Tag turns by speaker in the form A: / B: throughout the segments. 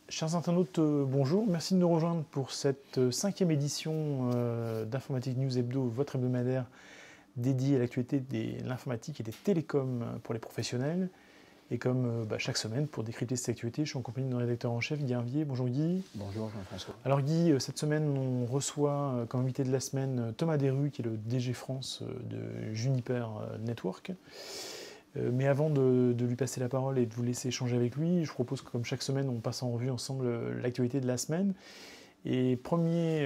A: Chers internautes, bonjour. Merci de nous rejoindre pour cette cinquième édition d'Informatique News Hebdo, votre hebdomadaire dédié à l'actualité de l'informatique et des télécoms pour les professionnels. Et comme chaque semaine, pour décrypter cette actualité, je suis en compagnie de notre rédacteur en chef, Guy Hervier. Bonjour Guy.
B: Bonjour Jean-François.
A: Alors Guy, cette semaine, on reçoit comme invité de la semaine Thomas Desrues, qui est le DG France de Juniper Network. Mais avant de lui passer la parole et de vous laisser échanger avec lui, je propose que comme chaque semaine, on passe en revue ensemble l'actualité de la semaine. Et première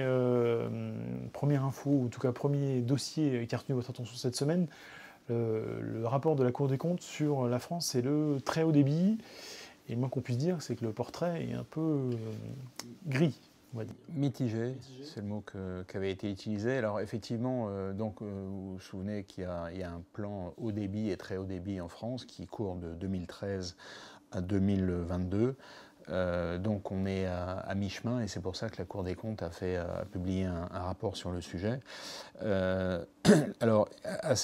A: info, ou en tout cas premier dossier qui a retenu votre attention cette semaine, le rapport de la Cour des comptes sur la France et le très haut débit. Et le moins qu'on puisse dire, c'est que le portrait est un peu gris.
B: Mitigé, c'est le mot qui avait été utilisé. Alors effectivement, vous vous souvenez qu'il y a un plan haut débit et très haut débit en France qui court de 2013 à 2022. Donc on est à mi-chemin et c'est pour ça que la Cour des comptes a publié un rapport sur le sujet. Alors,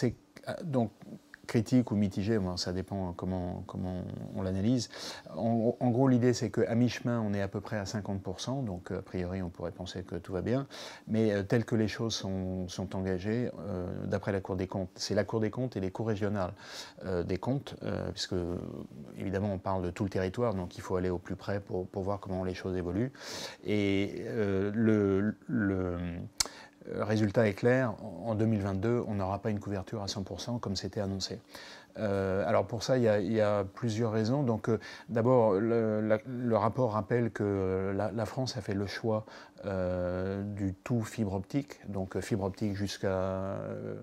B: critique ou mitigé, ça dépend comment on l'analyse. En gros, l'idée, c'est qu'à mi-chemin, on est à peu près à 50%, donc a priori, on pourrait penser que tout va bien. Mais telles que les choses sont engagées, d'après la Cour des comptes, c'est la Cour des comptes et les cours régionales des comptes, puisque évidemment, on parle de tout le territoire, donc il faut aller au plus près pour voir comment les choses évoluent. Et le résultat est clair, en 2022, on n'aura pas une couverture à 100% comme c'était annoncé. Alors pour ça, il y a plusieurs raisons. Donc d'abord, le rapport rappelle que la France a fait le choix du tout fibre optique, donc fibre optique jusqu'à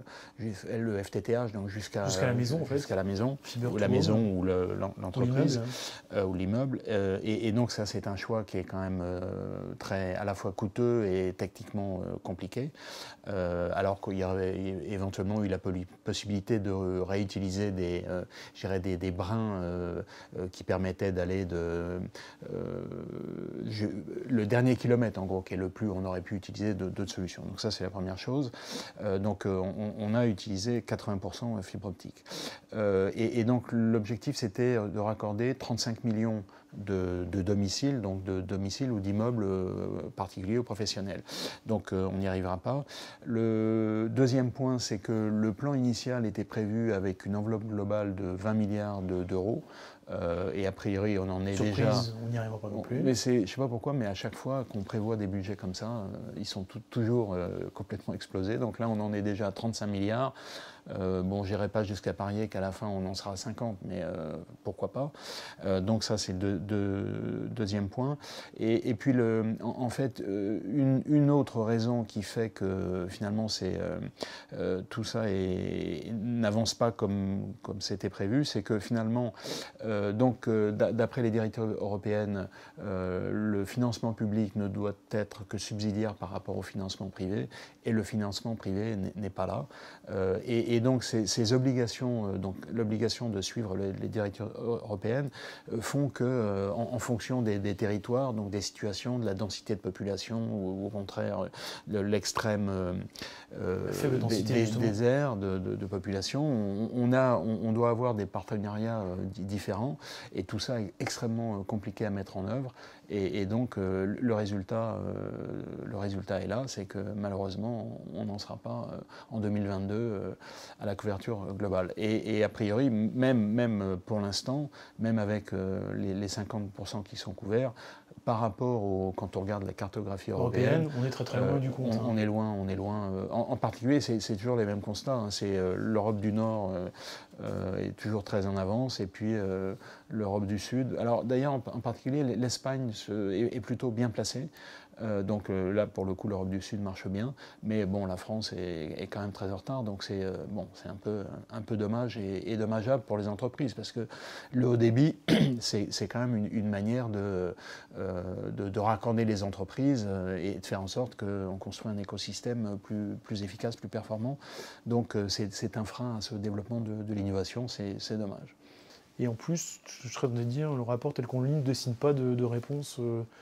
B: le FTTH, donc jusqu'à
A: la maison en fait.
B: Jusqu'à la maison,
A: Fibre
B: ou la maison ou l'entreprise, ou l'immeuble. Et donc ça, c'est un choix qui est quand même à la fois coûteux et techniquement compliqué, alors qu'il y aurait éventuellement eu la possibilité de réutiliser des brins qui permettaient d'aller le dernier kilomètre, en gros, qui est le plus, on aurait pu utiliser d'autres solutions. Donc ça, c'est la première chose. On a utilisé 80% fibre optique. Et donc l'objectif, c'était de raccorder 35 millions de domiciles, donc de domiciles ou d'immeubles particuliers ou professionnels. Donc on n'y arrivera pas. Le deuxième point, c'est que le plan initial était prévu avec une enveloppe globale de 20 milliards d'euros. Et a priori, on en est
A: Surprise,
B: déjà...
A: on n'y arrivera pas non plus.
B: Mais je ne sais pas pourquoi, mais à chaque fois qu'on prévoit des budgets comme ça, ils sont toujours complètement explosés. Donc là, on en est déjà à 35 milliards. Bon, je n'irai pas jusqu'à parier qu'à la fin, on en sera à 50, mais pourquoi pas. Donc ça, c'est le deuxième point. Et puis, en fait, une autre raison qui fait que finalement, tout ça n'avance pas comme c'était prévu, c'est que finalement, d'après les directives européennes, le financement public ne doit être que subsidiaire par rapport au financement privé, et le financement privé n'est pas là. Et donc ces obligations, donc l'obligation de suivre les directives européennes, font que, en fonction des territoires, donc des situations, de la densité de population, ou au contraire de l'extrême des aires de population, on doit avoir des partenariats différents, et tout ça est extrêmement compliqué à mettre en œuvre. Et donc le résultat est là, c'est que malheureusement on n'en sera pas en 2022 à la couverture globale. Et a priori, même pour l'instant, même avec les 50% qui sont couverts, par rapport quand on regarde la cartographie européenne,
A: on est très loin du compte.
B: On est loin. En particulier, c'est toujours les mêmes constats. Hein. C'est l'Europe du Nord est toujours très en avance, et puis l'Europe du Sud. Alors d'ailleurs, en particulier, l'Espagne est plutôt bien placée. Donc là, pour le coup, l'Europe du Sud marche bien, mais bon, la France est quand même très en retard, donc c'est un peu dommage et dommageable pour les entreprises, parce que le haut débit, c'est quand même une manière de raccorder les entreprises et de faire en sorte qu'on construise un écosystème plus efficace, plus performant. Donc c'est un frein à ce développement de l'innovation, c'est dommage.
A: Et en plus, je serais de dire, le rapport tel qu'on le lit ne dessine pas de réponse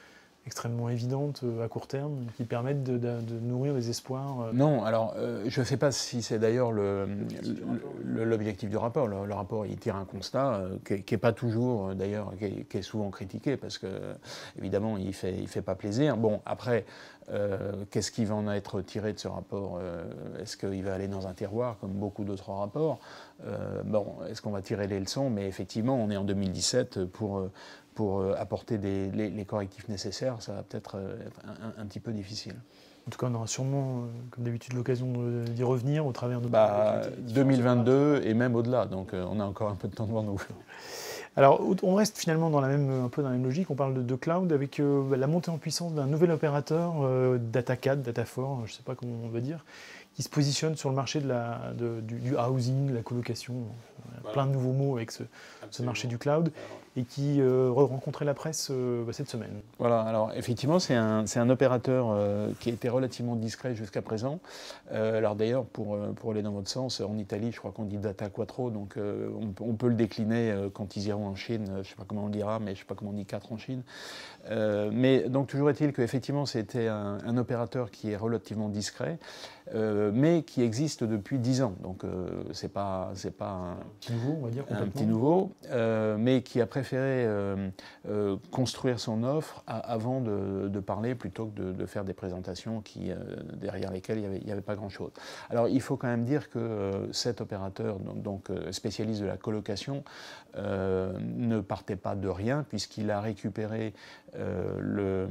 A: extrêmement évidentes à court terme qui permettent de nourrir les espoirs.
B: Non, alors je ne sais pas si c'est d'ailleurs l'objectif du rapport. Le rapport, il tire un constat qui n'est pas toujours, d'ailleurs, qui est souvent critiqué parce que, évidemment, il fait pas plaisir. Bon, après, qu'est-ce qui va en être tiré de ce rapport? Est-ce qu'il va aller dans un tiroir comme beaucoup d'autres rapports? Bon, est-ce qu'on va tirer les leçons? Mais effectivement, on est en 2017 pour apporter les correctifs nécessaires, ça va peut-être être un petit peu difficile.
A: En tout cas, on aura sûrement, comme d'habitude, l'occasion d'y revenir au travers de...
B: 2022 et même au-delà, donc on a encore un peu de temps devant nous.
A: Alors, on reste finalement un peu dans la même logique. On parle de cloud avec la montée en puissance d'un nouvel opérateur, Data4, Data4, je ne sais pas comment on va dire, qui se positionne sur le marché du housing, la colocation, plein de nouveaux mots avec ce marché du cloud, et qui rencontrait la presse cette semaine.
B: Voilà, alors effectivement, c'est un opérateur qui a été relativement discret jusqu'à présent. Alors d'ailleurs, pour aller dans votre sens, en Italie, je crois qu'on dit Data Quattro, donc on peut le décliner quand ils iront en Chine, je ne sais pas comment on le dira, mais je ne sais pas comment on dit 4 en Chine. Mais donc toujours est-il qu'effectivement, c'était un opérateur qui est relativement discret, mais qui existe depuis 10 ans. Donc c'est pas un
A: petit nouveau, on va dire,
B: un petit nouveau, mais qui a préféré construire son offre avant de parler plutôt que de faire des présentations derrière lesquelles il n'y avait pas grand-chose. Alors il faut quand même dire que cet opérateur, donc spécialiste de la colocation, ne partait pas de rien puisqu'il a récupéré le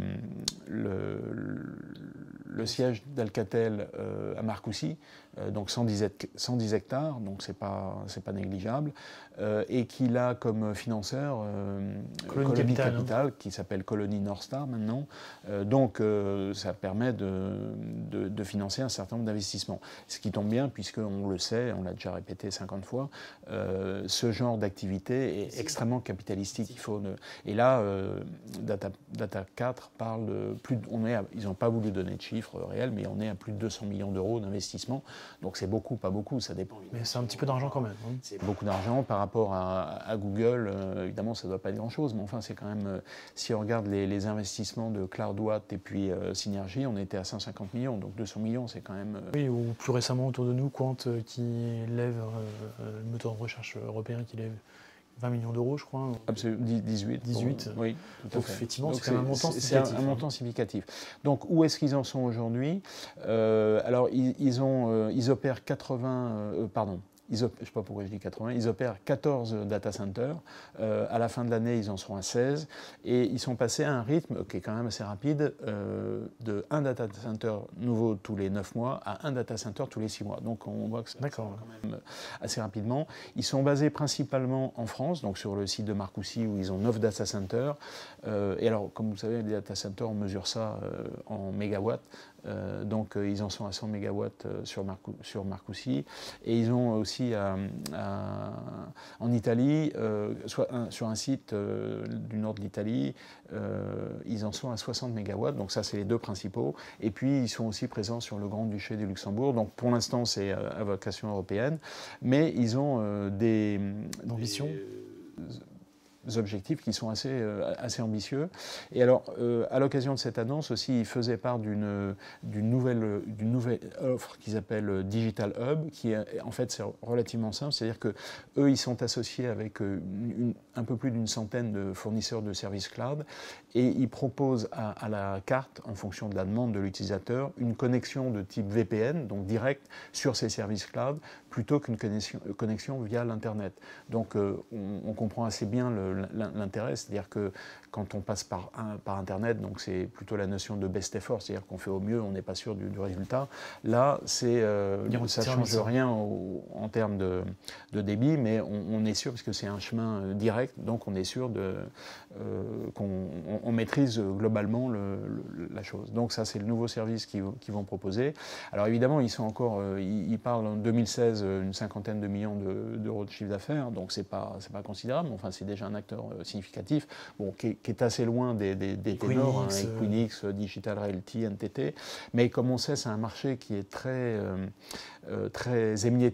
B: siège d'Alcatel à Marcoussis, donc 110 hectares, donc c'est pas négligeable, et qu'il a comme financeur Colony Capital, qui s'appelle Colony North Star maintenant. Donc ça permet de financer un certain nombre d'investissements. Ce qui tombe bien, puisqu'on le sait, on l'a déjà répété 50 fois, ce genre d'activité est extrêmement capitalistique. Et là, Data 4 parle de ils n'ont pas voulu donner de chiffres réels, mais on est à plus de 200 millions d'euros d'investissement. Donc c'est beaucoup, pas beaucoup, ça dépend.
A: Mais c'est un petit peu d'argent quand même. Hein.
B: C'est beaucoup d'argent par rapport à Google. Évidemment, ça ne doit pas être grand-chose, mais enfin, c'est quand même... si on regarde les investissements de CloudWatt et puis Synergy, on était à 150 millions, donc 200 millions, c'est quand même...
A: Oui, ou plus récemment autour de nous, Quant qui lève, le moteur de recherche européen qui lève 20 millions d'euros, je crois.
B: Absolument, 18.
A: 18.
B: Oui, tout à fait.
A: Effectivement, c'est quand même un montant significatif.
B: C'est un montant significatif. Donc, où est-ce qu'ils en sont aujourd'hui? Alors, ils opèrent 80... pardon. Je ne sais pas pourquoi je dis 80, ils opèrent 14 data centers. À la fin de l'année, ils en seront à 16. Et ils sont passés à un rythme qui est quand même assez rapide, de un data center nouveau tous les 9 mois à un data center tous les 6 mois. Donc on voit que ça va quand même assez rapidement. Ils sont basés principalement en France, donc sur le site de Marcoussis où ils ont 9 data centers. Et alors, comme vous savez, les data centers, on mesure ça en mégawatts. Donc ils en sont à 100 MW sur Marcoussis, et ils ont aussi en Italie, sur un site du nord de l'Italie, ils en sont à 60 MW, donc ça c'est les deux principaux, et puis ils sont aussi présents sur le Grand-Duché du Luxembourg, donc pour l'instant c'est à vocation européenne, mais ils ont des
A: ambitions,
B: des objectifs qui sont assez ambitieux. Et alors, à l'occasion de cette annonce aussi, ils faisaient part d'une nouvelle offre qu'ils appellent Digital Hub, qui est, en fait, c'est relativement simple, c'est-à-dire que eux, ils sont associés avec un peu plus d'une centaine de fournisseurs de services cloud, et ils proposent à la carte, en fonction de la demande de l'utilisateur, une connexion de type VPN, donc direct sur ces services cloud, plutôt qu'une connexion via l'Internet. Donc on comprend assez bien l'intérêt, c'est-à-dire que quand on passe par Internet, donc c'est plutôt la notion de best effort, c'est-à-dire qu'on fait au mieux, on n'est pas sûr du résultat. Là, ça ne change rien en termes de débit, mais on est sûr, parce que c'est un chemin direct, donc on est sûr qu'on maîtrise globalement la chose. Donc ça, c'est le nouveau service qu'ils vont proposer. Alors évidemment, ils parlent en 2016 une cinquantaine de millions d'euros de chiffre d'affaires, donc c'est pas considérable, mais enfin c'est déjà un acteur significatif, bon, qui est assez loin des ténors, Equinix, Digital Realty, NTT, mais comme on sait, c'est un marché qui est très émietté,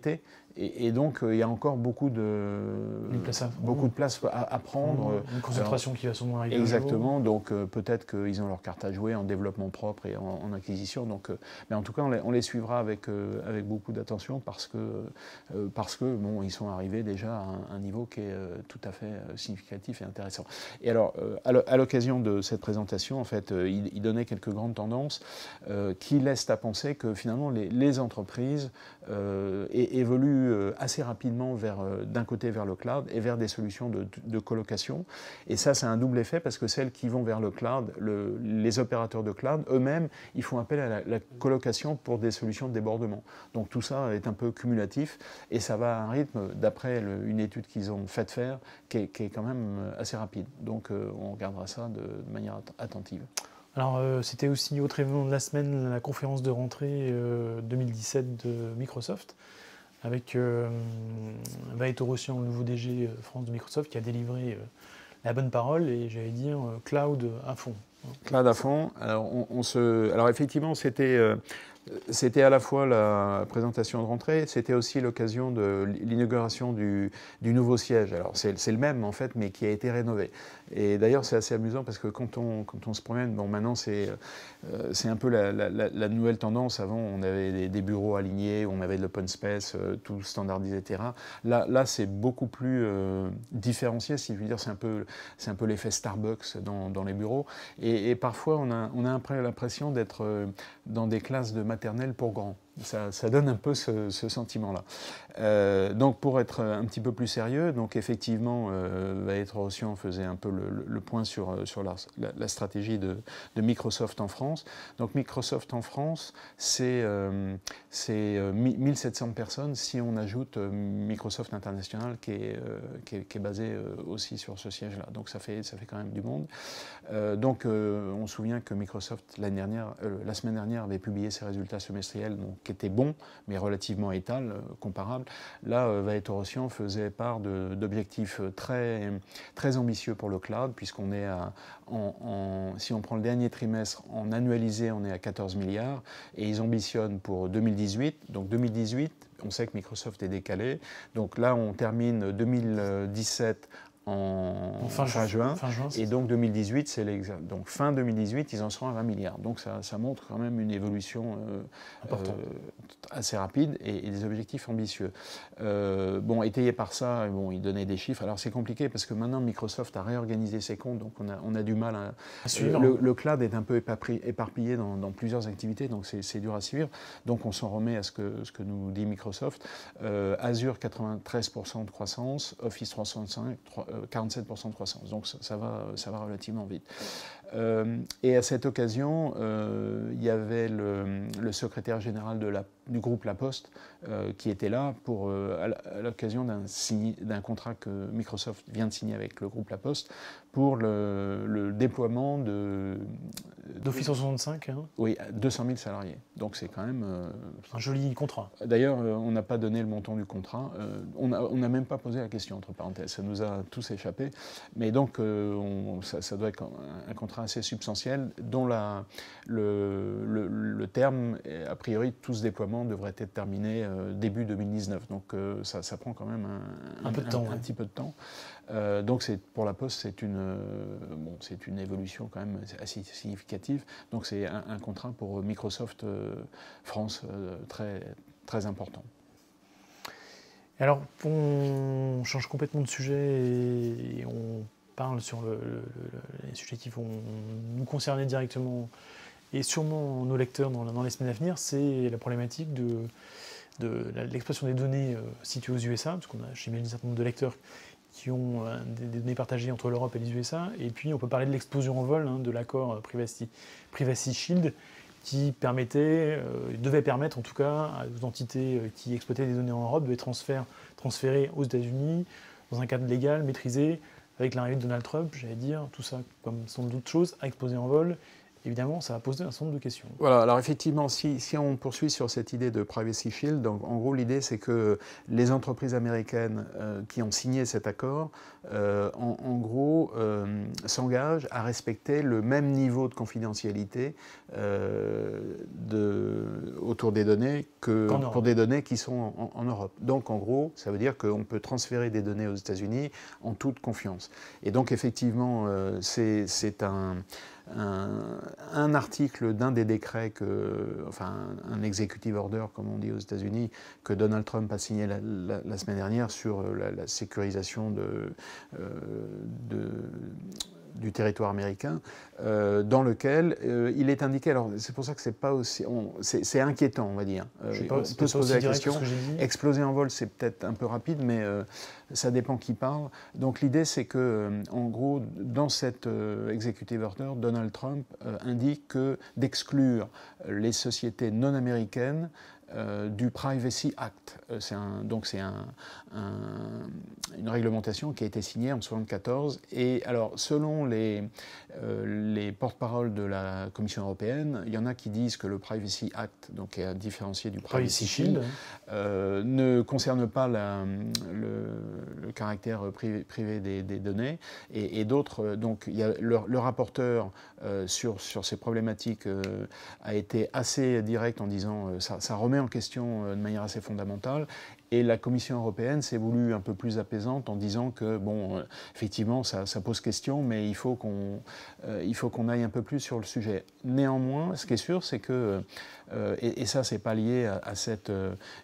B: Et donc, il y a encore beaucoup de place à prendre.
A: Une concentration qui va sûrement arriver.
B: Exactement, donc peut-être qu'ils ont leur carte à jouer en développement propre et en acquisition. Donc, mais en tout cas, on les suivra avec beaucoup d'attention parce que bon, ils sont arrivés déjà à un niveau qui est tout à fait significatif et intéressant. Et alors, à l'occasion de cette présentation, en fait, il donnait quelques grandes tendances qui laissent à penser que finalement les entreprises évoluent assez rapidement d'un côté vers le cloud et vers des solutions de colocation. Et ça, c'est un double effet parce que celles qui vont vers le cloud, les opérateurs de cloud, eux-mêmes, ils font appel à la colocation pour des solutions de débordement. Donc tout ça est un peu cumulatif et ça va à un rythme, d'après une étude qu'ils ont fait faire, qui est quand même assez rapide. Donc on regardera ça de manière attentive.
A: Alors, c'était aussi autre événement de la semaine, la conférence de rentrée 2017 de Microsoft, avec Vahid Torossian, le nouveau DG France de Microsoft, qui a délivré la bonne parole et j'allais dire cloud à fond.
B: Cloud à fond. Alors effectivement, c'était à la fois la présentation de rentrée, c'était aussi l'occasion de l'inauguration du nouveau siège. Alors c'est le même en fait, mais qui a été rénové. Et d'ailleurs c'est assez amusant parce que quand on se promène, bon maintenant c'est un peu la nouvelle tendance. Avant on avait des bureaux alignés, on avait de l'open space, tout standardisé, etc. Là c'est beaucoup plus différencié, si je veux dire, c'est un peu l'effet Starbucks dans les bureaux. Et parfois on a l'impression d'être dans des classes de maternelle pour grands. Ça donne un peu ce sentiment-là. Donc pour être un petit peu plus sérieux, donc effectivement, Vahid Torossian faisait un peu le point sur la stratégie de Microsoft en France. Donc Microsoft en France, c'est 1700 personnes si on ajoute Microsoft International qui est basé aussi sur ce siège-là. Donc ça fait quand même du monde. Donc on se souvient que Microsoft la semaine dernière avait publié ses résultats semestriels, donc, qui étaient bons, mais relativement étals, comparables. Là, Vahid Torossian faisait part d'objectifs très, très ambitieux pour le cloud, puisqu'on est si on prend le dernier trimestre, en annualisé, on est à 14 milliards, et ils ambitionnent pour 2018. Donc 2018, on sait que Microsoft est décalé. Donc là, on termine 2017 en fin juin, et donc 2018, c'est l'exact. Donc fin 2018, ils en seront à 20 milliards. Donc ça montre quand même une évolution assez rapide et des objectifs ambitieux. Bon, étayé par ça, bon, ils donnaient des chiffres. Alors c'est compliqué parce que maintenant Microsoft a réorganisé ses comptes, donc on a du mal à suivre. Le cloud est un peu éparpillé dans plusieurs activités, donc c'est dur à suivre. Donc on s'en remet à ce que nous dit Microsoft. Azure, 93% de croissance, Office 365, 47% de croissance, donc ça va relativement vite. Et à cette occasion, il y avait le secrétaire général du groupe La Poste qui était là à l'occasion d'un contrat que Microsoft vient de signer avec le groupe La Poste pour le déploiement
A: d'Office 365. Hein.
B: Oui, 200 000 salariés. Donc c'est quand même
A: un joli contrat.
B: D'ailleurs, on n'a pas donné le montant du contrat. On n'a même pas posé la question, entre parenthèses. Ça nous a tous échappé. Mais donc, ça doit être un contrat assez substantiel, dont le terme, a priori, tout ce déploiement devrait être terminé début 2019. Donc ça prend quand même un petit peu de temps. Donc pour La Poste, c'est une évolution quand même assez significative. Donc c'est un contrat pour Microsoft France très, très important.
A: Alors on change complètement de sujet et on parle sur les sujets qui vont nous concerner directement et sûrement nos lecteurs dans les semaines à venir. C'est la problématique de l'exploitation des données situées aux USA, parce qu'on a chez un certain nombre de lecteurs qui ont des données partagées entre l'Europe et les USA. Et puis on peut parler de l'explosion en vol de l'accord Privacy Shield qui devait permettre en tout cas aux entités qui exploitaient des données en Europe de les transférer aux États-Unis dans un cadre légal, maîtrisé, avec l'arrivée de Donald Trump, j'allais dire, tout ça comme sans doute chose, a explosé en vol évidemment, ça va poser un certain nombre de questions.
B: Voilà, alors effectivement, si on poursuit sur cette idée de Privacy Shield, donc en gros l'idée c'est que les entreprises américaines qui ont signé cet accord, en gros, s'engagent à respecter le même niveau de confidentialité autour des données que pour des données qui sont en Europe. Donc en gros, ça veut dire qu'on peut transférer des données aux États-Unis en toute confiance. Et donc effectivement, c'est un article d'un des décrets, enfin un executive order comme on dit aux États-Unis, que Donald Trump a signé la semaine dernière sur la sécurisation du territoire américain, dans lequel il est indiqué, alors c'est pour ça que c'est pas aussi, c'est inquiétant on va dire. On peut se poser la question, exploser en vol c'est peut-être un peu rapide, mais ça dépend qui parle. Donc l'idée c'est que, en gros, dans cet executive order, Donald Trump indique d'exclure les sociétés non américaines du Privacy Act. Donc c'est une réglementation qui a été signée en 1974. Et alors, selon les porte-paroles de la Commission européenne, il y en a qui disent que le Privacy Act, donc qui est différencié du Privacy Shield, ne concerne pas le caractère privé des données. Et d'autres, donc il y a le rapporteur sur ces problématiques a été assez direct en disant ça remet en question de manière assez fondamentale. Et la Commission européenne s'est voulue un peu plus apaisante en disant que, bon, effectivement, ça pose question, mais il faut qu'on aille un peu plus sur le sujet. Néanmoins, ce qui est sûr, c'est que, et ça, c'est pas lié à cette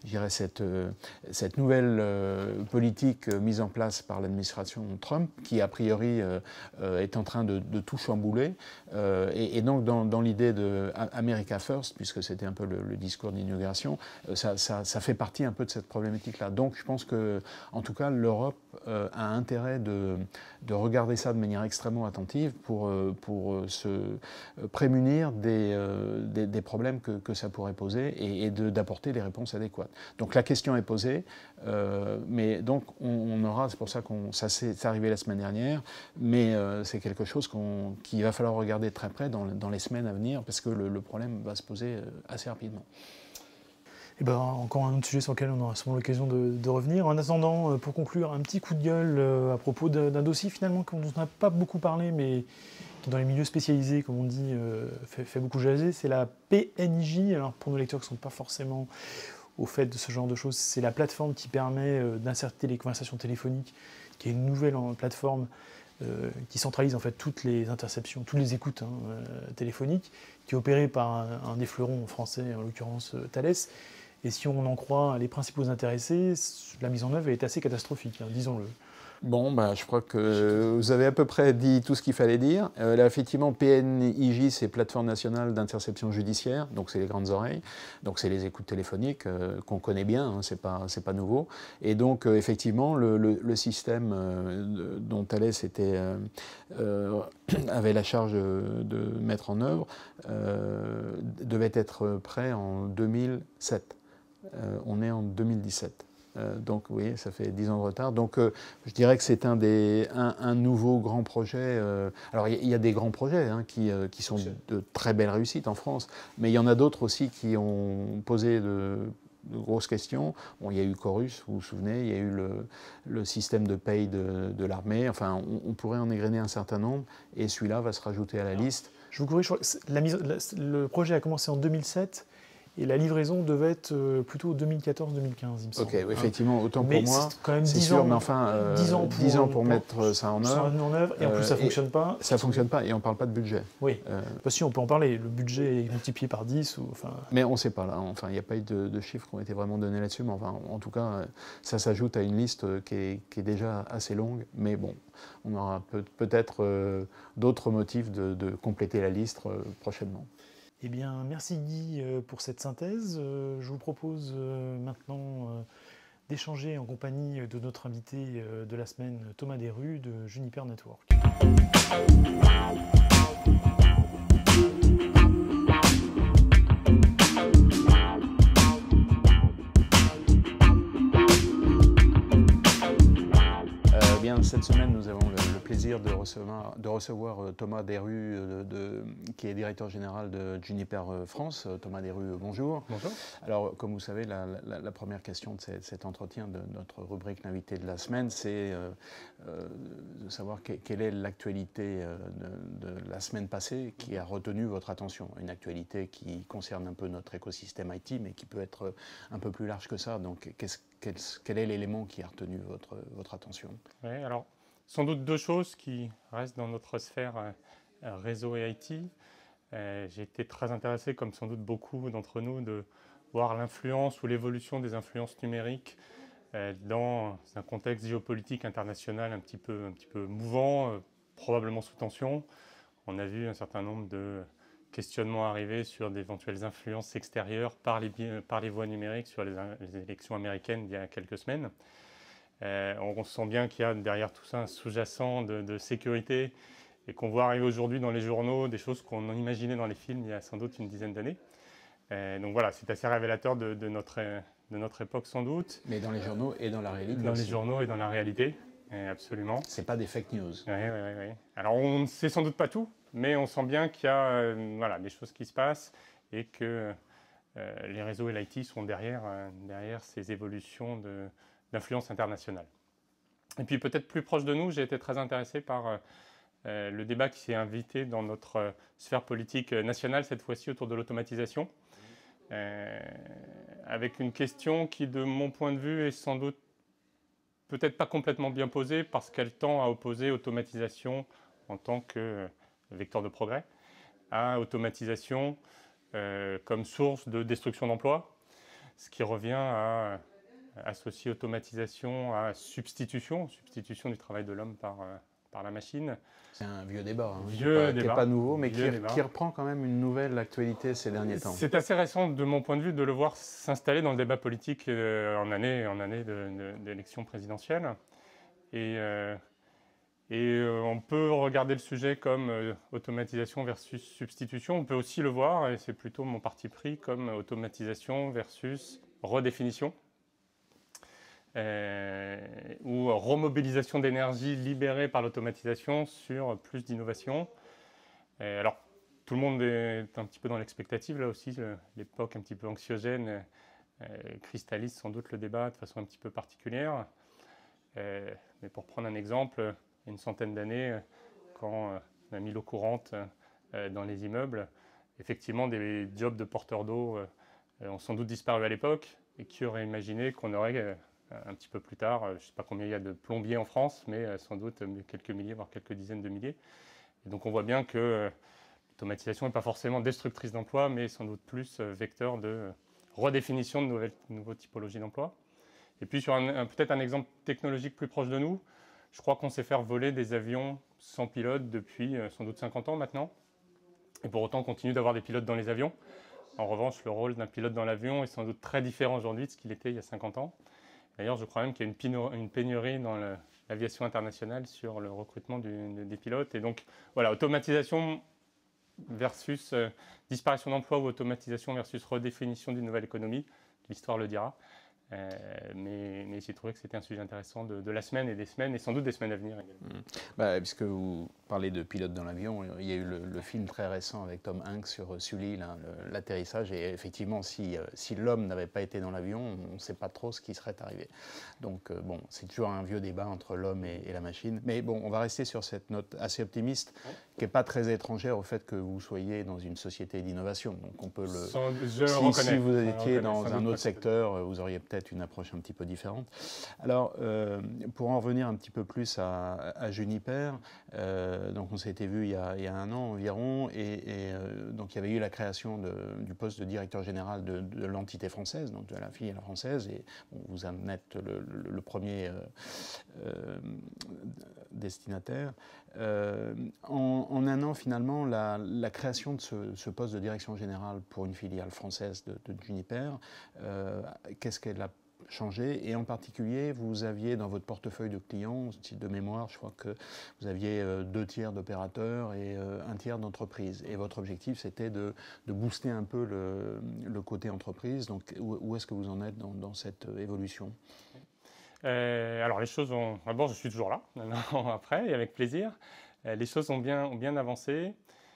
B: nouvelle politique mise en place par l'administration Trump, qui, a priori, est en train de tout chambouler. Et donc, dans l'idée de America First, puisque c'était un peu le discours d'inauguration, ça fait partie un peu de cette problématique. Donc je pense que, en tout cas, l'Europe a intérêt de regarder ça de manière extrêmement attentive pour se prémunir des problèmes que ça pourrait poser et d'apporter les réponses adéquates. Donc la question est posée, mais donc on aura, c'est pour ça ça s'est arrivé la semaine dernière, mais c'est quelque chose qu'il va falloir regarder de très près dans les semaines à venir, parce que le problème va se poser assez rapidement.
A: Et ben, encore un autre sujet sur lequel on aura sûrement l'occasion de revenir. En attendant, pour conclure, un petit coup de gueule à propos d'un dossier finalement dont on n'a pas beaucoup parlé, mais qui dans les milieux spécialisés, comme on dit, fait beaucoup jaser, c'est la PNJ. Alors pour nos lecteurs qui ne sont pas forcément au fait de ce genre de choses, c'est la plateforme qui permet d'insérer les conversations téléphoniques, qui est une nouvelle plateforme qui centralise en fait toutes les interceptions, toutes les écoutes téléphoniques, qui est opérée par un des fleurons français, en l'occurrence Thales. Et si on en croit les principaux intéressés, la mise en œuvre est assez catastrophique, disons-le.
B: Bon, je crois que vous avez à peu près dit tout ce qu'il fallait dire. Là, effectivement, PNIJ, c'est Plateforme Nationale d'Interception Judiciaire, donc c'est les grandes oreilles, donc c'est les écoutes téléphoniques qu'on connaît bien, c'est pas nouveau. Et donc, effectivement, le système dont Thales avait la charge de mettre en œuvre devait être prêt en 2007. On est en 2017. Donc vous voyez, ça fait 10 ans de retard. Donc je dirais que c'est un nouveau grand projet. Alors il y a des grands projets qui sont de très belles réussites en France, mais il y en a d'autres aussi qui ont posé de grosses questions. Bon, il y a eu Chorus, vous vous souvenez, il y a eu le système de paye de l'armée. Enfin, on pourrait en égrener un certain nombre, et celui-là va se rajouter à la liste.
A: Je vous corrige, le projet a commencé en 2007. Et la livraison devait être plutôt 2014-2015, il me semble.
B: Ok, effectivement, autant pour moi,
A: quand même 10
B: sûr,
A: ans,
B: mais enfin, 10 ans pour mettre ça en œuvre.
A: Et en plus, ça ne fonctionne pas.
B: Ça ne fonctionne pas, et on ne parle pas de budget.
A: Oui, si, on peut en parler. Le budget est multiplié par 10.
B: Mais on ne sait pas, là. Enfin, il n'y a pas eu de chiffres qui ont été vraiment donnés là-dessus. Mais enfin, en tout cas, ça s'ajoute à une liste qui est déjà assez longue. Mais bon, on aura peut-être d'autres motifs de compléter la liste prochainement.
A: Eh bien, merci Guy pour cette synthèse. Je vous propose maintenant d'échanger en compagnie de notre invité de la semaine, Thomas Desrues de Juniper Network.
B: Cette semaine, nous avons le plaisir plaisir de recevoir Thomas Desrues, qui est directeur général de Juniper France. Thomas Desrues, bonjour.
C: Bonjour.
B: Alors, comme vous savez, la première question de cet entretien de notre rubrique l'invité de la semaine, c'est de savoir quelle est l'actualité de la semaine passée qui a retenu votre attention. Une actualité qui concerne un peu notre écosystème IT, mais qui peut être un peu plus large que ça. Donc, quel est l'élément qui a retenu votre attention?
C: Oui, alors, sans doute deux choses qui restent dans notre sphère réseau et IT. J'ai été très intéressé, comme sans doute beaucoup d'entre nous, de voir l'influence ou l'évolution des influences numériques dans un contexte géopolitique international un petit peu mouvant, probablement sous tension. On a vu un certain nombre de questionnements arriver sur d'éventuelles influences extérieures par les voies numériques sur les élections américaines il y a quelques semaines. On sent bien qu'il y a derrière tout ça un sous-jacent de sécurité et qu'on voit arriver aujourd'hui dans les journaux des choses qu'on imaginait dans les films il y a sans doute une dizaine d'années. Donc voilà, c'est assez révélateur de notre époque sans doute.
B: Mais dans les journaux et dans la réalité.
C: Dans les journaux et dans la réalité, absolument.
B: C'est pas des fake news.
C: Oui. Alors on ne sait sans doute pas tout, mais on sent bien qu'il y a des choses qui se passent et que les réseaux et l'IT sont derrière ces évolutions d'influence internationale. Et puis peut-être plus proche de nous, j'ai été très intéressé par le débat qui s'est invité dans notre sphère politique nationale, cette fois-ci autour de l'automatisation, avec une question qui, de mon point de vue, est sans doute peut-être pas complètement bien posée parce qu'elle tend à opposer automatisation en tant que vecteur de progrès à automatisation comme source de destruction d'emplois, ce qui revient à associer automatisation à substitution du travail de l'homme par la machine.
B: C'est un vieux débat,
C: qui
B: n'est pas nouveau, mais qui reprend quand même une nouvelle actualité ces derniers temps.
C: C'est assez récent, de mon point de vue, de le voir s'installer dans le débat politique en année d'élection présidentielle. Et on peut regarder le sujet comme automatisation versus substitution. On peut aussi le voir, et c'est plutôt mon parti pris, comme automatisation versus redéfinition. Ou remobilisation d'énergie libérée par l'automatisation sur plus d'innovation. Alors, tout le monde est un petit peu dans l'expectative, là aussi, l'époque un petit peu anxiogène cristallise sans doute le débat de façon un petit peu particulière. Mais pour prendre un exemple, il y a une centaine d'années, quand on a mis l'eau courante dans les immeubles, effectivement, des jobs de porteurs d'eau ont sans doute disparu à l'époque, et qui aurait imaginé qu'on aurait un petit peu plus tard, je ne sais pas combien il y a de plombiers en France, mais sans doute quelques milliers, voire quelques dizaines de milliers. Et donc on voit bien que l'automatisation n'est pas forcément destructrice d'emplois, mais sans doute plus vecteur de redéfinition de nouvelles typologies d'emplois. Et puis sur peut-être un exemple technologique plus proche de nous, je crois qu'on sait faire voler des avions sans pilote depuis sans doute 50 ans maintenant. Et pour autant, on continue d'avoir des pilotes dans les avions. En revanche, le rôle d'un pilote dans l'avion est sans doute très différent aujourd'hui de ce qu'il était il y a 50 ans. D'ailleurs, je crois même qu'il y a une pénurie dans l'aviation internationale sur le recrutement des pilotes. Et donc, voilà, automatisation versus disparition d'emplois ou automatisation versus redéfinition d'une nouvelle économie, l'histoire le dira. Mais j'ai trouvé que c'était un sujet intéressant de la semaine et des semaines, et sans doute des semaines à venir également.
B: Puisque vous parlez de pilote dans l'avion, il y a eu le film très récent avec Tom Hanks sur Sully, l'atterrissage, et effectivement, si l'homme n'avait pas été dans l'avion, on ne sait pas trop ce qui serait arrivé. Donc bon, c'est toujours un vieux débat entre l'homme et la machine. Mais bon, on va rester sur cette note assez optimiste, qui n'est pas très étrangère au fait que vous soyez dans une société d'innovation. Donc on peut si vous étiez dans un autre secteur, vous auriez peut-être une approche un petit peu différente. Alors, pour en revenir un petit peu plus à Juniper, donc on s'était vu il y a un an environ, et donc il y avait eu la création du poste de directeur général de l'entité française, donc de la filiale française, et bon, vous en êtes le premier destinataire. En un an, finalement, la création de ce poste de direction générale pour une filiale française de Juniper, qu'est-ce qu'elle a changé? Et en particulier, vous aviez dans votre portefeuille de clients, de mémoire, je crois que vous aviez 2 tiers d'opérateurs et 1 tiers d'entreprises. Et votre objectif, c'était de booster un peu le côté entreprise. Donc, où est-ce que vous en êtes dans cette évolution?
C: Alors les choses ont... D'abord, je suis toujours là, un an après, et avec plaisir. Les choses ont bien avancé.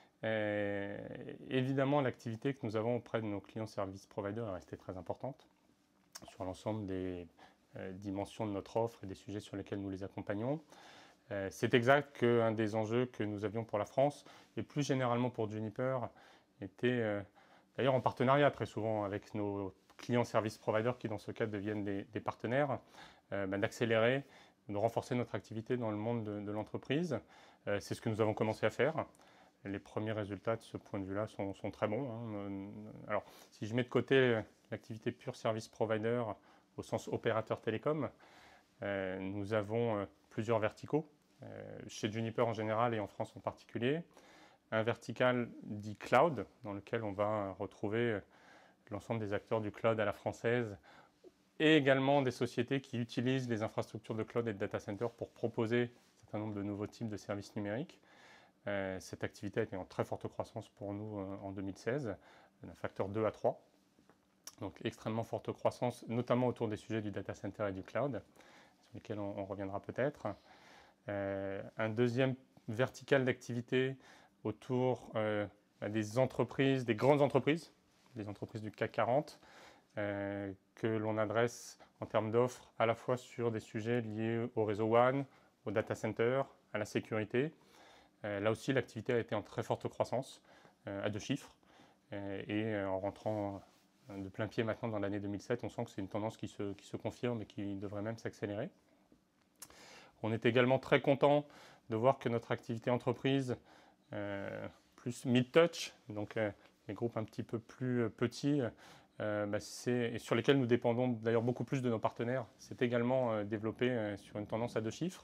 C: Évidemment, l'activité que nous avons auprès de nos clients service providers est restée très importante sur l'ensemble des dimensions de notre offre et des sujets sur lesquels nous les accompagnons. C'est exact qu'un des enjeux que nous avions pour la France, et plus généralement pour Juniper, était d'ailleurs en partenariat très souvent avec nos clients service providers qui dans ce cas deviennent des partenaires, d'accélérer, de renforcer notre activité dans le monde de l'entreprise. C'est ce que nous avons commencé à faire. Les premiers résultats de ce point de vue-là sont très bons. Alors, si je mets de côté l'activité pure service provider au sens opérateur télécom, nous avons plusieurs verticaux, chez Juniper en général et en France en particulier. Un vertical dit cloud, dans lequel on va retrouver l'ensemble des acteurs du cloud à la française et également des sociétés qui utilisent les infrastructures de cloud et de data center pour proposer un certain nombre de nouveaux types de services numériques. Cette activité a été en très forte croissance pour nous en 2016, d'un facteur 2 à 3. Donc extrêmement forte croissance, notamment autour des sujets du data center et du cloud, sur lesquels on reviendra peut-être. Un deuxième vertical d'activité autour des entreprises, des grandes entreprises, des entreprises du CAC 40, que l'on adresse en termes d'offres à la fois sur des sujets liés au réseau WAN, au data center, à la sécurité. Là aussi, l'activité a été en très forte croissance, à 2 chiffres. Et en rentrant de plein pied maintenant dans l'année 2007, on sent que c'est une tendance qui se confirme et qui devrait même s'accélérer. On est également très content de voir que notre activité entreprise, plus mid-touch, donc les groupes un petit peu plus petits, et sur lesquels nous dépendons d'ailleurs beaucoup plus de nos partenaires, s'est également développé sur une tendance à 2 chiffres.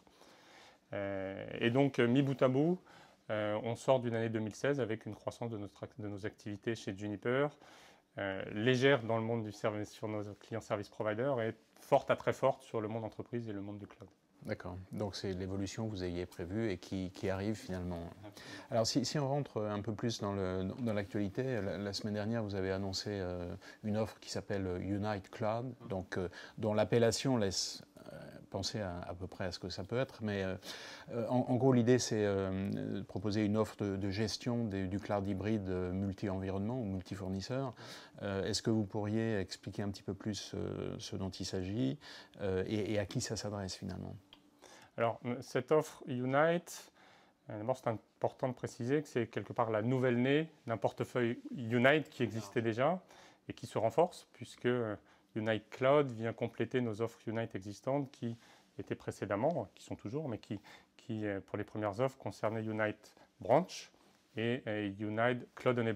C: Et donc, mis bout à bout, on sort d'une année 2016 avec une croissance de nos activités chez Juniper, légère dans le monde du service sur nos clients service providers et forte à très forte sur le monde entreprise et le monde du cloud.
B: D'accord, donc c'est l'évolution que vous ayez prévue et qui arrive finalement. Alors si on rentre un peu plus dans l'actualité, la semaine dernière vous avez annoncé une offre qui s'appelle Unite Cloud, donc, dont l'appellation laisse penser à peu près à ce que ça peut être, mais en gros l'idée c'est de proposer une offre de gestion du cloud hybride multi-environnement ou multi-fournisseur. Est-ce que vous pourriez expliquer un petit peu plus ce dont il s'agit et à qui ça s'adresse finalement?
C: Alors, cette offre Unite, d'abord c'est important de préciser que c'est quelque part la nouvelle née d'un portefeuille Unite qui existait déjà et qui se renforce puisque Unite Cloud vient compléter nos offres Unite existantes qui étaient précédemment, qui sont toujours, mais qui pour les premières offres concernaient Unite Branch et Unite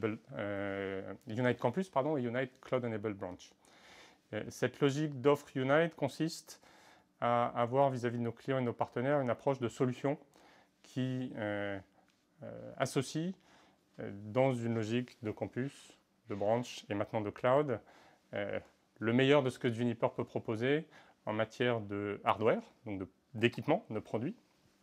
C: Campus et Unite Cloud Enabled Branch. Cette logique d'offre Unite consiste à avoir vis-à-vis de nos clients et de nos partenaires une approche de solution qui associe dans une logique de campus, de branch et maintenant de cloud le meilleur de ce que Juniper peut proposer en matière de hardware, donc d'équipement, de produits,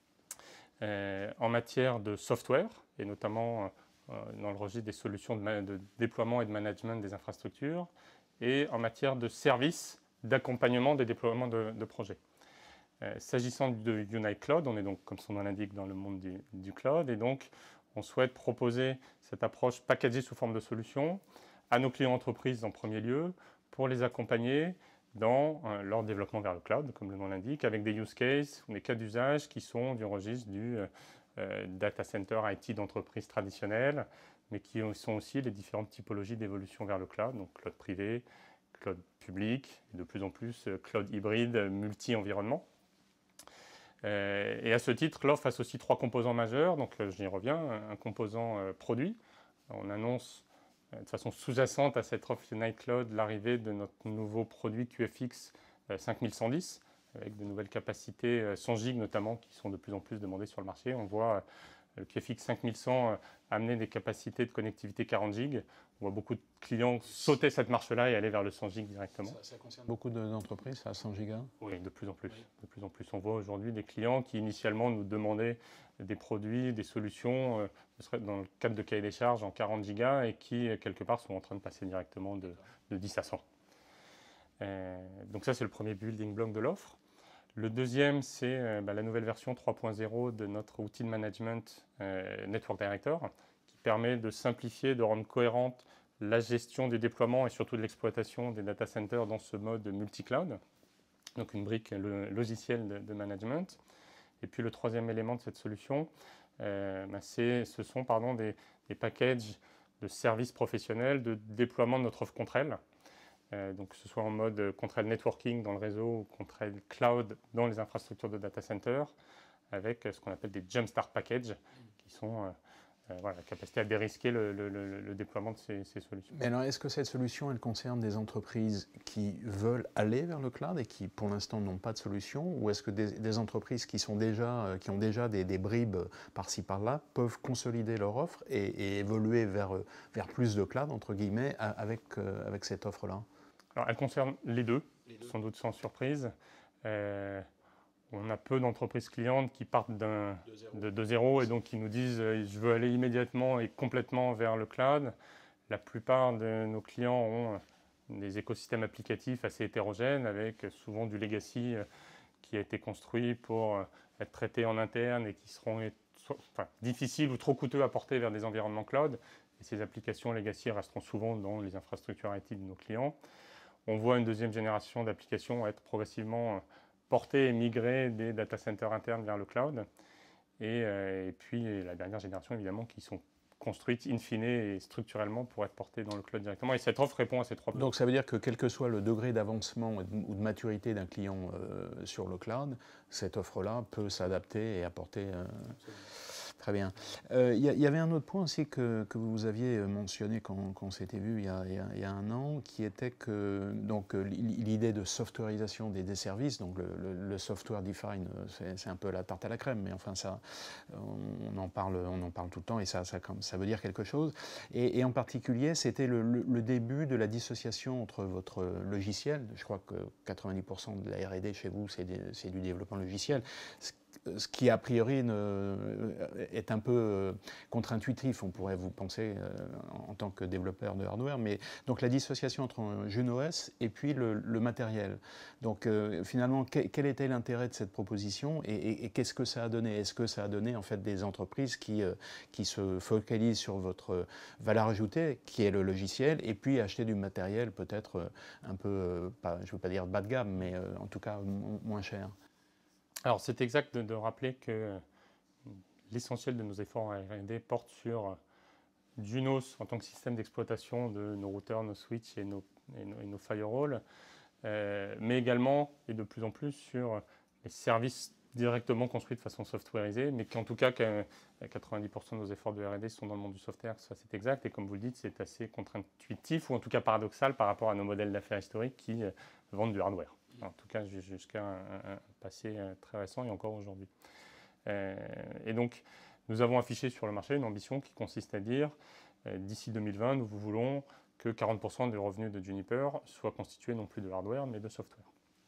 C: en matière de software et notamment dans le registre des solutions de déploiement et de management des infrastructures et en matière de services d'accompagnement des déploiements de projets. S'agissant de Unite Cloud, on est donc, comme son nom l'indique, dans le monde du cloud et donc on souhaite proposer cette approche packagée sous forme de solution à nos clients entreprises en premier lieu pour les accompagner dans leur développement vers le cloud, comme le nom l'indique, avec des use cases ou des cas d'usage qui sont du registre du data center IT d'entreprise traditionnelle, mais qui sont aussi les différentes typologies d'évolution vers le cloud, donc cloud privé, cloud public, et de plus en plus cloud hybride, multi-environnement. Et à ce titre, l'offre associe 3 composants majeurs, donc j'y reviens, un composant produit. On annonce de façon sous-jacente à cette offre Unite Cloud l'arrivée de notre nouveau produit QFX 5110, avec de nouvelles capacités 100 GB notamment, qui sont de plus en plus demandées sur le marché. On voit le QFX 5100 amener des capacités de connectivité 40 GB. On voit beaucoup de clients sauter cette marche-là et aller vers le 100 GB directement.
B: Ça concerne beaucoup d'entreprises, à 100 Go?
C: Oui, de plus en plus. Oui. De plus en plus. On voit aujourd'hui des clients qui initialement nous demandaient des produits, des solutions, dans le cadre de cahier des charges en 40 Go et qui, quelque part, sont en train de passer directement de 10 à 100. Donc ça, c'est le premier building block de l'offre. Le deuxième, c'est la nouvelle version 3.0 de notre outil de management Network Director, qui permet de simplifier, de rendre cohérente la gestion du déploiement et surtout de l'exploitation des data centers dans ce mode multi-cloud. Donc une brique logicielle de management. Et puis le troisième élément de cette solution, ce sont des packages de services professionnels de déploiement de notre offre Contrail. Donc que ce soit en mode Contrail Networking dans le réseau ou Contrail Cloud dans les infrastructures de data center, avec ce qu'on appelle des Jumpstart Packages, qui sont la capacité à dérisquer le déploiement de ces solutions.
B: Mais alors, est-ce que cette solution, elle concerne des entreprises qui veulent aller vers le cloud et qui, pour l'instant, n'ont pas de solution, ou est-ce que des entreprises qui ont déjà des bribes par-ci, par-là, peuvent consolider leur offre et évoluer vers plus de cloud, entre guillemets, avec cette offre-là?
C: Alors, elle concerne les deux, sans doute sans surprise. On a peu d'entreprises clientes qui partent de zéro et donc qui nous disent je veux aller immédiatement et complètement vers le cloud. La plupart de nos clients ont des écosystèmes applicatifs assez hétérogènes avec souvent du legacy qui a été construit pour être traité en interne et qui seront difficiles ou trop coûteux à porter vers des environnements cloud. Et ces applications legacy resteront souvent dans les infrastructures IT de nos clients. On voit une deuxième génération d'applications être progressivement porter et migrer des data centers internes vers le cloud. Et puis la dernière génération, évidemment, qui sont construites in fine et structurellement pour être portées dans le cloud directement. Et cette offre répond à ces trois besoins.
B: Donc ça veut dire que quel que soit le degré d'avancement ou de maturité d'un client sur le cloud, cette offre-là peut s'adapter et apporter... Très bien. Il y avait un autre point aussi que vous aviez mentionné quand on s'était vu il y a un an, qui était que l'idée de softwareisation des services, donc le software defined, c'est un peu la tarte à la crème, mais enfin ça, on en parle tout le temps et ça veut dire quelque chose. Et en particulier, c'était le début de la dissociation entre votre logiciel. Je crois que 90% de la R&D chez vous, c'est du développement logiciel. Ce qui, a priori, est un peu contre-intuitif, on pourrait vous penser en tant que développeur de hardware. Mais donc la dissociation entre un JeuneOS et puis le matériel. Donc finalement, quel était l'intérêt de cette proposition et qu'est-ce que ça a donné? Est-ce que ça a donné en fait des entreprises qui se focalisent sur votre valeur ajoutée, qui est le logiciel, et puis acheter du matériel peut-être un peu, je ne veux pas dire bas de gamme, mais en tout cas moins cher?
C: Alors, c'est exact de rappeler que l'essentiel de nos efforts en R&D porte sur Junos en tant que système d'exploitation de nos routeurs, nos switches et nos firewalls, mais également, et de plus en plus, sur les services directement construits de façon softwareisée, mais qu'en tout cas, 90% de nos efforts de R&D sont dans le monde du software, ça c'est exact, et comme vous le dites, c'est assez contre-intuitif, ou en tout cas paradoxal par rapport à nos modèles d'affaires historiques qui vendent du hardware. En tout cas, jusqu'à un passé très récent et encore aujourd'hui. Et donc, nous avons affiché sur le marché une ambition qui consiste à dire, d'ici 2020, nous voulons que 40% des revenus de Juniper soient constitués non plus de hardware, mais de software.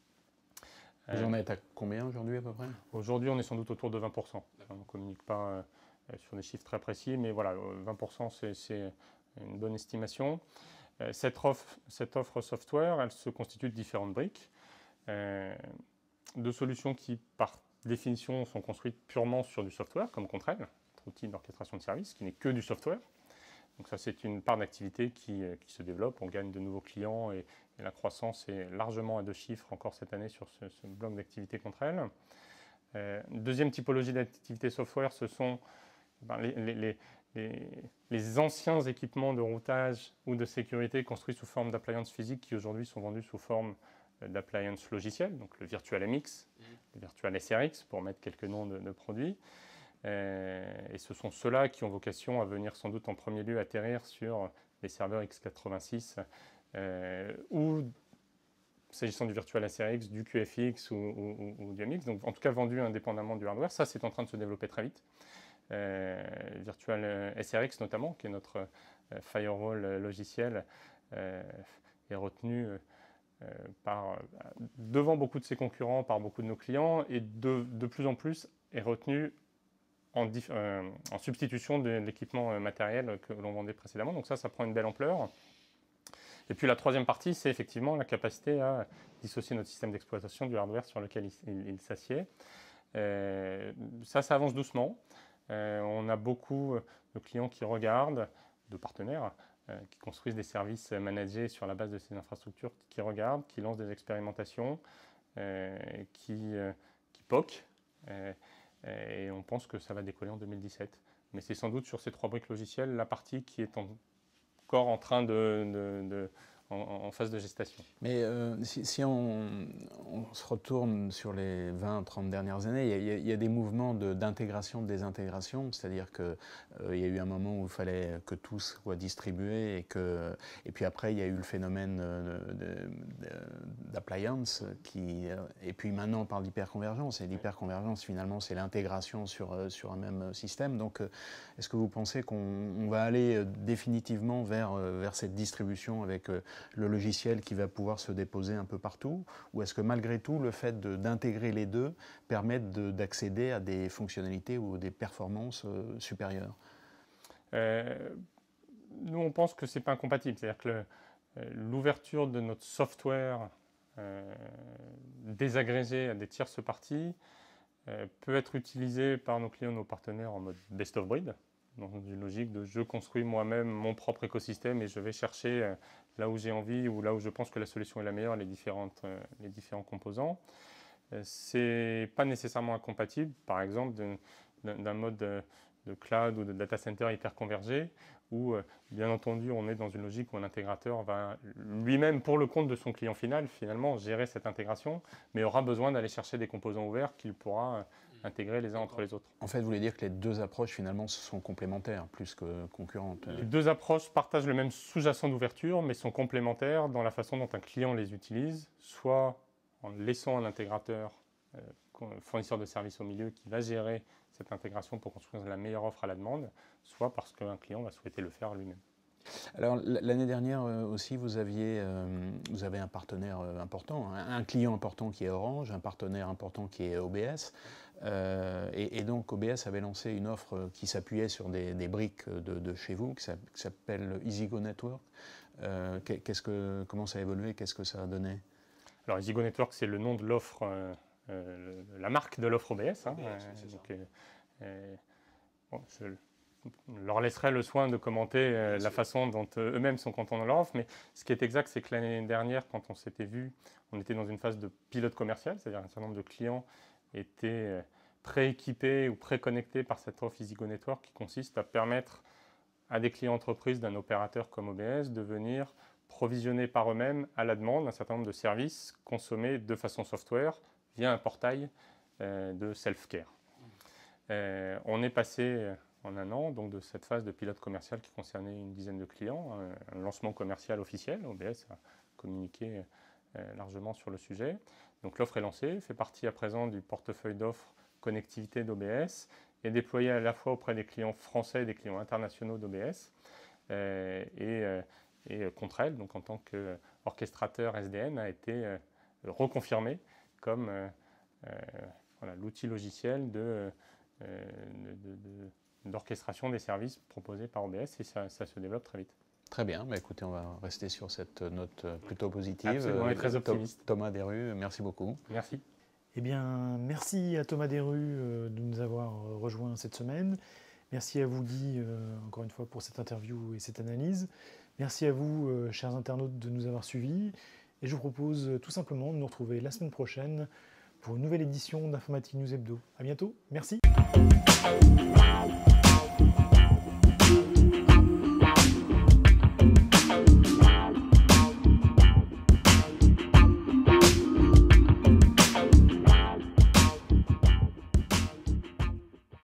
B: Vous en êtes à combien aujourd'hui à peu près?
C: Aujourd'hui, on est sans doute autour de 20%. On ne communique pas sur des chiffres très précis, mais voilà, 20% c'est une bonne estimation. Cette offre software, elle se constitue de différentes briques. De solutions qui, par définition, sont construites purement sur du software, comme Contrail, notre outil d'orchestration de services, qui n'est que du software. Donc ça, c'est une part d'activité qui se développe. On gagne de nouveaux clients et la croissance est largement à 2 chiffres encore cette année sur ce bloc d'activité Contrail. Deuxième typologie d'activité software, ce sont les anciens équipements de routage ou de sécurité construits sous forme d'appliances physiques qui aujourd'hui sont vendus sous forme d'appliances logicielles, donc le Virtual MX, le Virtual SRX, pour mettre quelques noms de produits. Et ce sont ceux-là qui ont vocation à venir sans doute en premier lieu atterrir sur les serveurs x86 ou, s'agissant du Virtual SRX, du QFX ou du MX, donc en tout cas vendus indépendamment du hardware. Ça, c'est en train de se développer très vite. Virtual SRX notamment, qui est notre firewall logiciel, est retenu devant beaucoup de ses concurrents, par beaucoup de nos clients, et de plus en plus est retenu en substitution de l'équipement matériel que l'on vendait précédemment. Donc ça prend une belle ampleur. Et puis la troisième partie, c'est effectivement la capacité à dissocier notre système d'exploitation du hardware sur lequel il s'assied. Ça avance doucement. On a beaucoup de clients qui regardent, de partenaires, qui construisent des services managés sur la base de ces infrastructures, qui regardent, qui lancent des expérimentations, qui POC. Et on pense que ça va décoller en 2017. Mais c'est sans doute sur ces 3 briques logicielles la partie qui est encore en train en phase de gestation.
B: Mais si on se retourne sur les 20-30 dernières années, il y a des mouvements d'intégration, de désintégration, c'est-à-dire qu'il y a eu un moment où il fallait que tout soit distribué et puis après il y a eu le phénomène d'appliance et puis maintenant on parle d'hyperconvergence, et l'hyperconvergence finalement c'est l'intégration sur un même système. Donc est-ce que vous pensez qu'on va aller définitivement vers cette distribution avec le logiciel qui va pouvoir se déposer un peu partout, ou est-ce que malgré tout le fait d'intégrer les deux permet d'accéder à des fonctionnalités ou des performances supérieures?
C: Nous on pense que ce n'est pas incompatible, c'est-à-dire que l'ouverture de notre software désagrégé à des tierces parties peut être utilisée par nos clients, nos partenaires en mode best of breed, dans une logique de je construis moi-même mon propre écosystème et je vais chercher là où j'ai envie ou là où je pense que la solution est la meilleure, les différents composants. Ce n'est pas nécessairement incompatible, par exemple, d'un mode de cloud ou de data center hyper convergé, où bien entendu on est dans une logique où un intégrateur va lui-même, pour le compte de son client final, finalement gérer cette intégration, mais aura besoin d'aller chercher des composants ouverts qu'il pourra intégrer les uns entre les autres.
B: En fait, vous voulez dire que les deux approches finalement sont complémentaires plus que concurrentes?
C: Les deux approches partagent le même sous-jacent d'ouverture, mais sont complémentaires dans la façon dont un client les utilise, soit en laissant un intégrateur, fournisseur de services au milieu, qui va gérer cette intégration pour construire la meilleure offre à la demande, soit parce qu'un client va souhaiter le faire lui-même.
B: Alors l'année dernière aussi, vous avez un partenaire important, un client important qui est Orange, un partenaire important qui est OBS. Et donc OBS avait lancé une offre qui s'appuyait sur des briques de chez vous, qui s'appelle EasyGo Network. Comment ça a évolué? Qu'est-ce que ça a donné?
C: Alors EasyGo Network, c'est le nom de l'offre, la marque de l'offre OBS. Je leur laisserai le soin de commenter la façon dont eux-mêmes sont contents de leur offre. Mais ce qui est exact, c'est que l'année dernière, quand on s'était vu, on était dans une phase de pilote commercial, c'est-à-dire un certain nombre de clients étaient pré-équipés ou pré-connectés par cette offre EasyGo Network qui consiste à permettre à des clients entreprises d'un opérateur comme OBS de venir provisionner par eux-mêmes à la demande un certain nombre de services consommés de façon software via un portail de self-care. On est passé en un an donc, de cette phase de pilote commercial qui concernait une dizaine de clients, un lancement commercial officiel. OBS a communiqué largement sur le sujet. Donc l'offre est lancée, fait partie à présent du portefeuille d'offres connectivité d'OBS, est déployée à la fois auprès des clients français et des clients internationaux d'OBS, et Contrail, donc en tant qu'orchestrateur SDN, a été reconfirmé comme l'outil logiciel d'orchestration des services proposés par OBS, et ça se développe très vite.
B: Très bien, écoutez, on va rester sur cette note plutôt positive.
C: Absolument, on est très optimiste.
B: Thomas Desrues, merci beaucoup.
C: Merci.
A: Eh bien, merci à Thomas Desrues de nous avoir rejoints cette semaine. Merci à vous, Guy, encore une fois, pour cette interview et cette analyse. Merci à vous, chers internautes, de nous avoir suivis. Et je vous propose tout simplement de nous retrouver la semaine prochaine pour une nouvelle édition d'Informatique News Hebdo. À bientôt, merci.